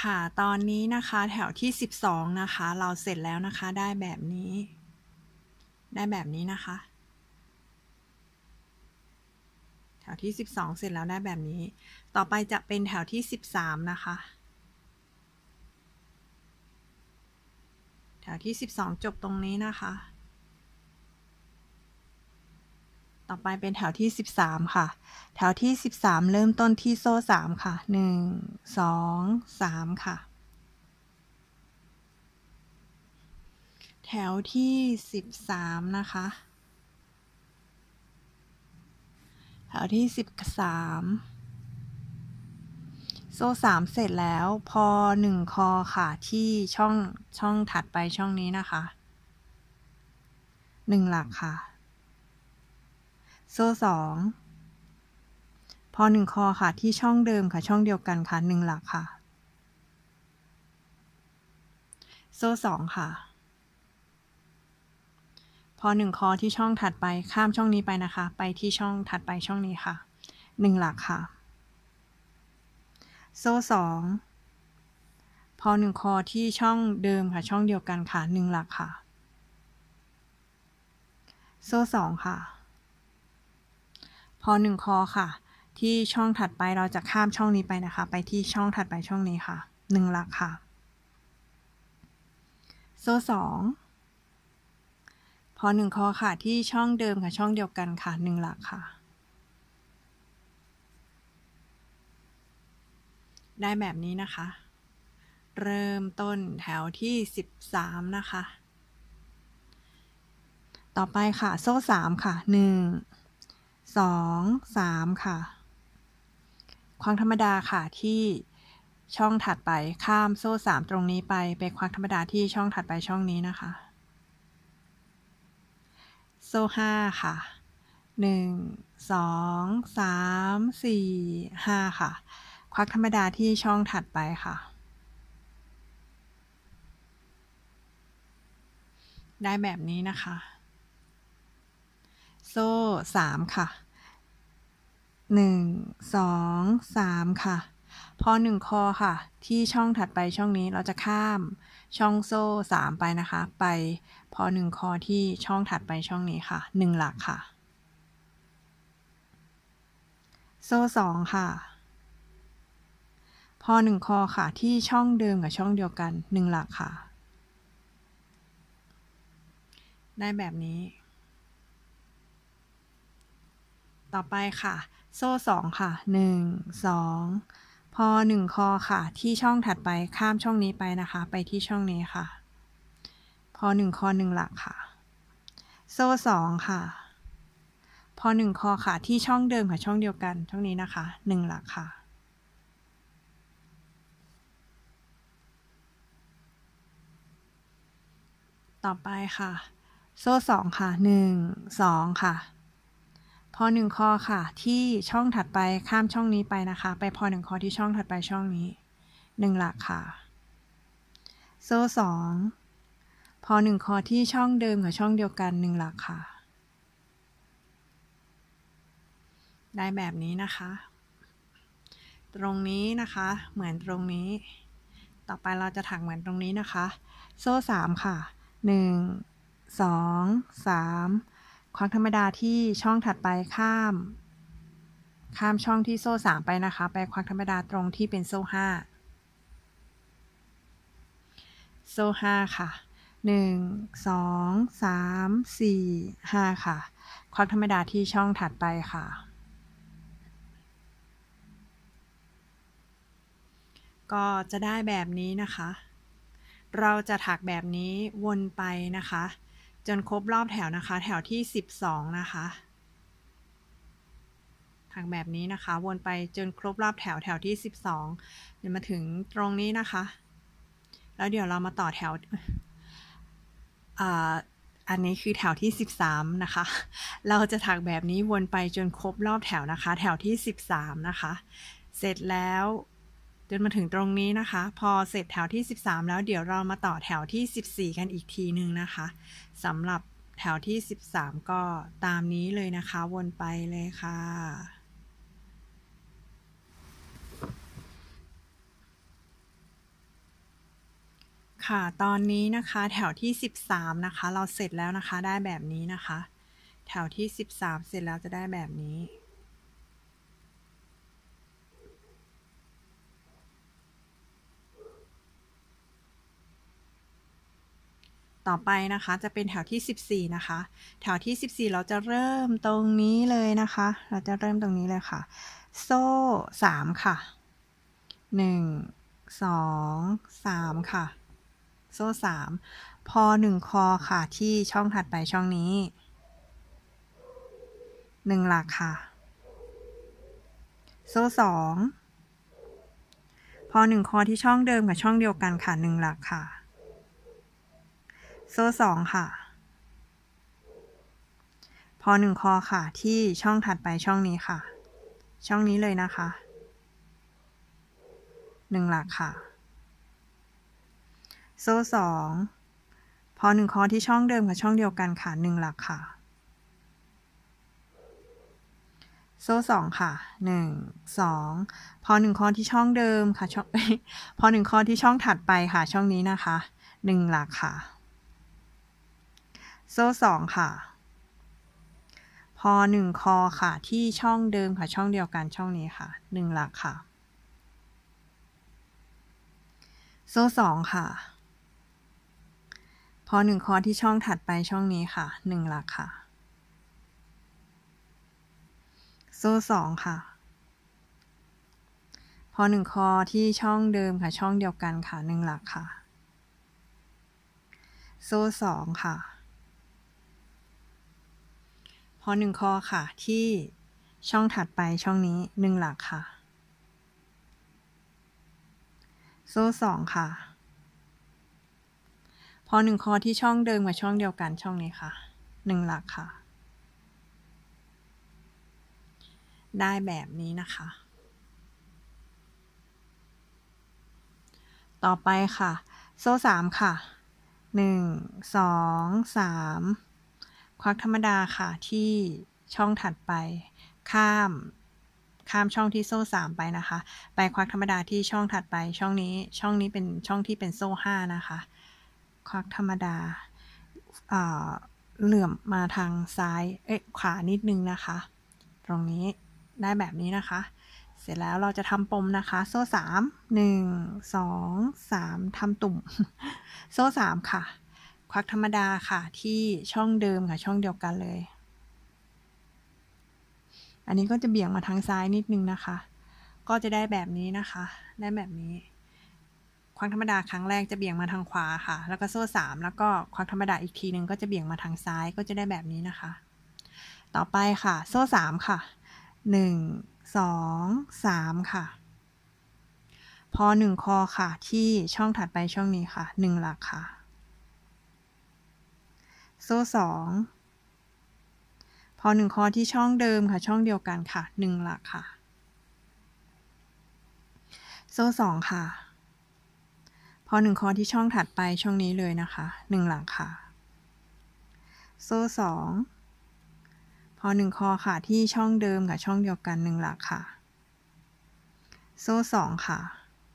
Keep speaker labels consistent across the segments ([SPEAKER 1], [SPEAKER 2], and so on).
[SPEAKER 1] ค่ะตอนนี้นะคะแถวที่12นะคะเราเสร็จแล้วนะคะได้แบบนี้นะคะแถวที่12เสร็จแล้วได้แบบนี้ต่อไปจะเป็นแถวที่13นะคะแถวที่12จบตรงนี้นะคะต่อไปเป็นแถวที่13ค่ะแถวที่13เริ่มต้นที่โซ่3ค่ะ1 2 3ค่ะแถวที่13นะคะแถวที่13โซ่3เสร็จแล้วพอ1คอค่ะที่ช่องถัดไปช่องนี้นะคะ1หลักค่ะโซ่2พอ1คอค่ะที่ช่องเดิมค่ะช่องเดียวกันค่ะ1หลักค่ะโซ่2ค่ะพอ1คอที่ช่องถัดไปข้ามช่องนี้ไปนะคะไปที่ช่องถัดไปช่องนี้ค่ะ1หลักค่ะโซ่2พอ1คอที่ช่องเดิมค่ะช่องเดียวกันค่ะ1หลักค่ะโซ่2ค่ะพอ1คอค่ะที่ช่องถัดไปเราจะข้ามช่องนี้ไปนะคะไปที่ช่องถัดไปช่องนี้ค่ะ1หลักค่ะโซ่2พอ1คอค่ะที่ช่องเดิมค่ะช่องเดียวกันค่ะ1หลักค่ะได้แบบนี้นะคะเริ่มต้นแถวที่13นะคะต่อไปค่ะโซ่3ค่ะ1 2 3ค่ะคว้างธรรมดาค่ะที่ช่องถัดไปข้ามโซ่3ตรงนี้ไปคว้างธรรมดาที่ช่องถัดไปช่องนี้นะคะโซ่5ค่ะ1 2 3 4 5ค่ะควักธรรมดาที่ช่องถัดไปค่ะได้แบบนี้นะคะโซ่3ค่ะ1 2 3ค่ะพอ1คอค่ะที่ช่องถัดไปช่องนี้เราจะข้ามช่องโซ่3ไปนะคะไปพอ1คอที่ช่องถัดไปช่องนี้ค่ะ1หลักค่ะโซ่2ค่ะพอ1คอค่ะที่ช่องเดิมกับช่องเดียวกัน1หลักค่ะได้แบบนี้ต่อไปค่ะโซ่2ค่ะ1 2พอ1คอค่ะที่ช่องถัดไปข้ามช่องนี้ไปนะคะไปที่ช่องนี้ค่ะพอ1คอ1หลักค่ะโซ่2ค่ะพอ1คอค่ะที่ช่องเดิมค่ะช่องเดียวกันช่องนี้นะคะ1หลักค่ะต่อไปค่ะโซ่2ค่ะ1 2ค่ะพอ1คอค่ะที่ช่องถัดไปข้ามช่องนี้ไปนะคะไปพอ1คอที่ช่องถัดไปช่องนี้1หลักค่ะโซ่2พอ1คอที่ช่องเดิมกับช่องเดียวกัน1หลักค่ะได้แบบนี้นะคะตรงนี้นะคะเหมือนตรงนี้ต่อไปเราจะถักเหมือนตรงนี้นะคะโซ่3ค่ะ1 2 3ควักธรรมดาที่ช่องถัดไปข้ามช่องที่โซ่3ไปนะคะไปควักธรรมดาตรงที่เป็นโซ่5โซ่5ค่ะ1 2 3 4 5ค่ะควักธรรมดาที่ช่องถัดไปค่ะก็จะได้แบบนี้นะคะเราจะถักแบบนี้วนไปนะคะจนครบรอบแถวนะคะแถวที่12นะคะถักแบบนี้นะคะวนไปจนครบรอบแถวที่12เดี๋ยวมาถึงตรงนี้นะคะแล้วเดี๋ยวเรามาต่อแถวอันนี้คือแถวที่13นะคะเราจะถักแบบนี้วนไปจนครบรอบแถวนะคะแถวที่13นะคะเสร็จแล้วจนมาถึงตรงนี้นะคะพอเสร็จแถวที่13แล้วเดี๋ยวเรามาต่อแถวที่14กันอีกทีนึงนะคะสำหรับแถวที่13ก็ตามนี้เลยนะคะวนไปเลยค่ะค่ะตอนนี้นะคะแถวที่13นะคะเราเสร็จแล้วนะคะได้แบบนี้นะคะแถวที่13เสร็จแล้วจะได้แบบนี้ต่อไปนะคะจะเป็นแถวที่14นะคะแถวที่14เราจะเริ่มตรงนี้เลยนะคะเราจะเริ่มตรงนี้เลยค่ะโซ่3ค่ะ1 2 3ค่ะโซ่3พอ1คอค่ะที่ช่องถัดไปช่องนี้1หลักค่ะโซ่2พอ1คอที่ช่องเดิมกับช่องเดียวกันค่ะ1หลักค่ะโซ่2ค่ะพอ1คอค่ะที่ช่องถัดไปช่องนี้ค่ะช่องนี้เลยนะคะ1หลักค่ะโซ่2พอ1คอที่ช่องเดิมกับช่องเดียวกันค่ะ1หลักค่ะโซ่2ค่ะ1 2พอ1คอที่ช่องเดิมค่ะช่องพอ1คอที่ช่องถัดไปค่ะช่องนี้นะคะ1หลักค่ะโซ่2ค่ะพอ1คอค่ะที่ช่องเดิมค่ะช่องเดียวกันช่องนี้ค่ะ1หลักค่ะโซ่2ค่ะพอ1คอที่ช่องถัดไปช่องนี้ค่ะ1หลักค่ะโซ่2ค่ะพอ1คอที่ช่องเดิมค่ะช่องเดียวกันค่ะ1หลักค่ะโซ่2ค่ะพอ1คอค่ะที่ช่องถัดไปช่องนี้1หลักค่ะโซ่2ค่ะพอ1คอที่ช่องเดิมกับช่องเดียวกันช่องนี้ค่ะ1หลักค่ะได้แบบนี้นะคะต่อไปค่ะโซ่3ค่ะ1 2 3ควักธรรมดาค่ะที่ช่องถัดไปข้ามช่องที่โซ่3ไปนะคะไปควักธรรมดาที่ช่องถัดไปช่องนี้เป็นช่องที่เป็นโซ่5นะคะควักธรรมดาเหลื่อมมาทางซ้ายขวานิดนึงนะคะตรงนี้ได้แบบนี้นะคะเสร็จแล้วเราจะทำปมนะคะโซ่3 1 2 3ทำตุ่มโซ่3ค่ะควักธรรมดาค่ะที่ช่องเดิมค่ะช่องเดียวกันเลยอันนี้ก็จะเบี่ยงมาทางซ้ายนิดนึงนะคะก็จะได้แบบนี้นะคะได้แบบนี้ควักธรรมดาครั้งแรกจะเบี่ยงมาทางขวาค่ะแล้วก็โซ่3แล้วก็ควักธรรมดาอีกทีนึงก็จะเบี่ยงมาทางซ้ายก็จะได้แบบนี้นะคะต่อไปค่ะโซ่3ค่ะ1 2 3ค่ะพอ1คอค่ะที่ช่องถัดไปช่องนี้ค่ะ1หลักค่ะโซ่2พอ1คอที่ช่องเดิมค่ะช่องเดียวกันค่ะ1หลักค่ะโซ่2ค่ะพอ1คอที่ช่องถัดไปช่องนี้เลยนะคะ1หลักค่ะโซ่2พอ1คอค่ะที่ช่องเดิมกับช่องเดียวกัน1หลักค่ะโซ่2ค่ะ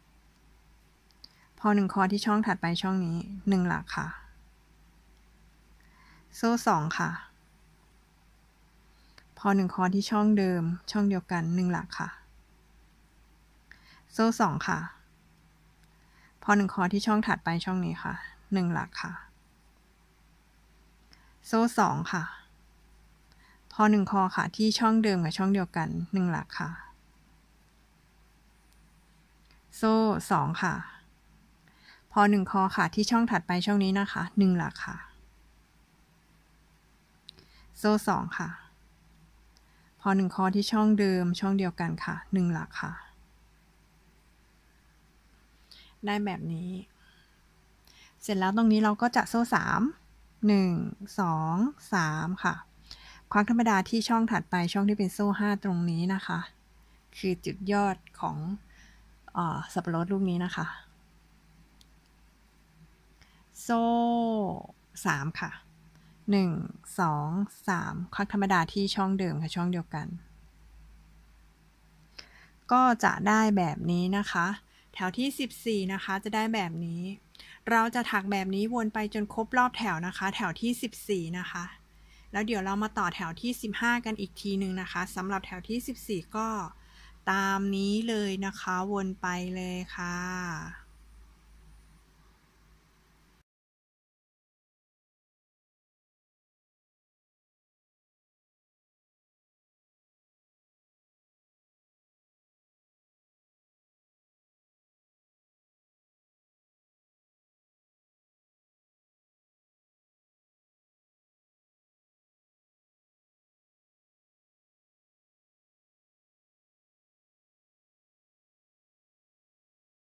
[SPEAKER 1] พอ1คอที่ช่องถัดไปช่องนี้1หลักค่ะโซ่2ค่ะพอ1คอที่ช่องเดิมช่องเดียวกัน1หลักค่ะโซ่2ค่ะพอ1คอที่ช่องถัดไปช่องนี้ค่ะ1หลักค่ะโซ่2ค่ะพอ1คอค่ะที่ช่องเดิมกับช่องเดียวกัน1หลักค่ะโซ่2ค่ะพอ1คอค่ะที่ช่องถัดไปช่องนี้นะคะ1หลักค่ะโซ่2ค่ะพอ1คอที่ช่องเดิมช่องเดียวกันค่ะ1หลักค่ะได้แบบนี้เสร็จแล้วตรงนี้เราก็จะโซ่3 1 2 3ค่ะควักธรรมดาที่ช่องถัดไปช่องที่เป็นโซ่5ตรงนี้นะคะคือจุดยอดของสับปะรดลูกนี้นะคะโซ่3ค่ะ1 2 3ควักธรรมดาที่ช่องเดิมค่ะช่องเดียวกันก็จะได้แบบนี้นะคะแถวที่14นะคะจะได้แบบนี้เราจะถักแบบนี้วนไปจนครบรอบแถวนะคะแถวที่14นะคะแล้วเดี๋ยวเรามาต่อแถวที่15กันอีกทีหนึ่งนะคะสำหรับแถวที่14ก็ตามนี้เลยนะคะวนไปเลยค่ะ